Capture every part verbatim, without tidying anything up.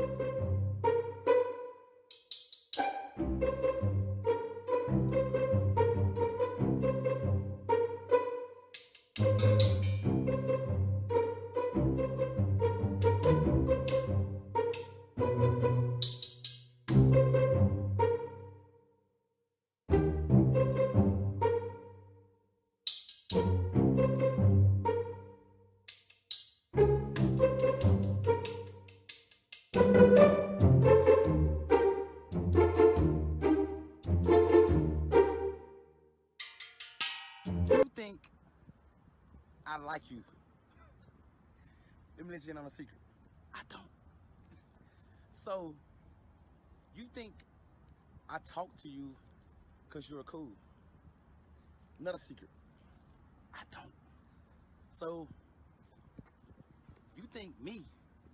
You think I like you? Let me let you in on a secret. I don't. So, you think I talk to you because you're cool? Another secret. I don't. So, you think me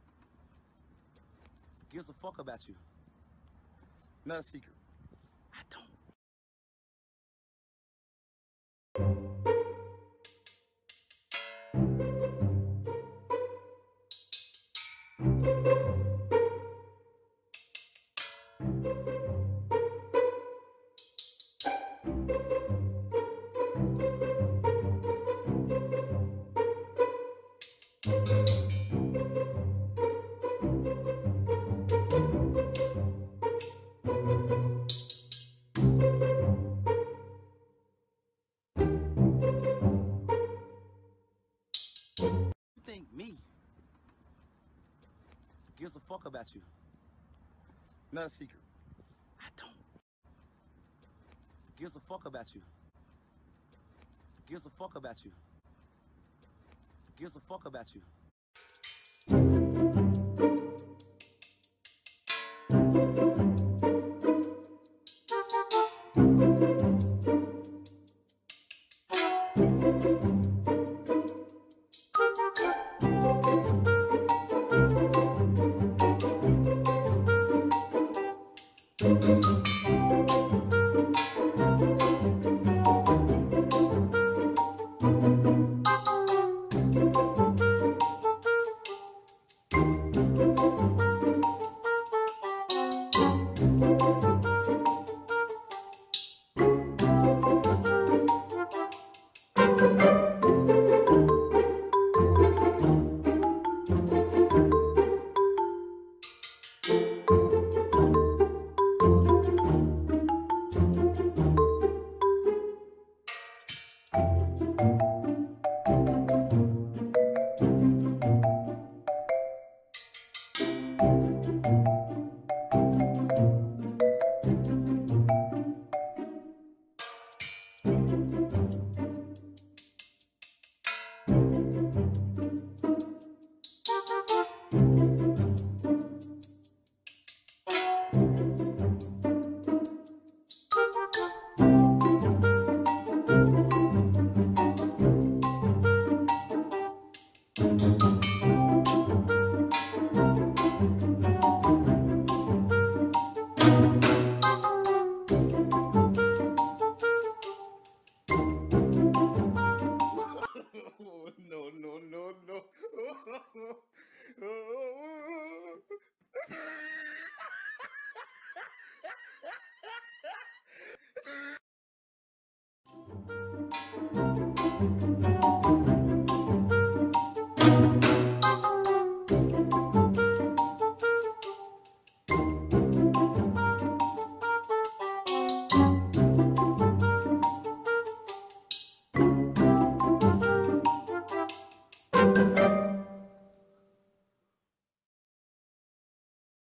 gives a fuck about you? Another secret. I don't. You think me gives a fuck about you? Another secret. I don't. Gives a fuck about you. Gives a fuck about you. Gives a fuck about you. No, no, no, no.